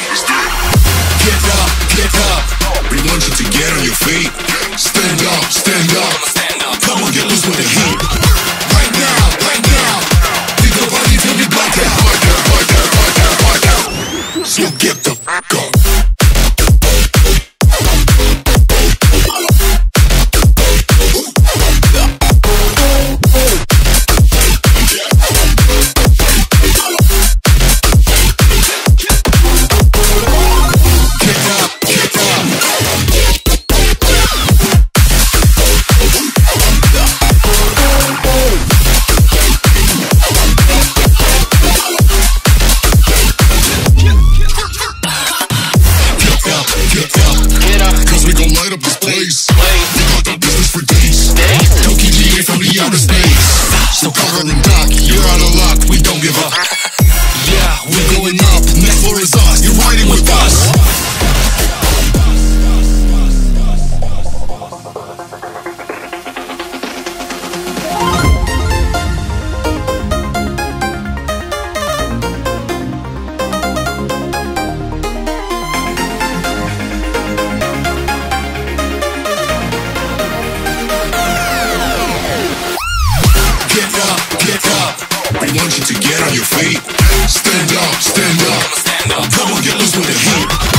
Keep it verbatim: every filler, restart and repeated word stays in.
Get up, get up. We want you to get on your feet. Stand up, stand up. Come on, get loose with the heat. Right now, right now. We go party till we black out. Black out, black out, black out, black out. So get the fuck up. Outer space, so cover and duck. You're out of luck, we don't give up. Yeah, we're going up. Next floor is us. You're riding with us. We want you to get on your feet. Stand up, stand up. Come on, get loose with the heat.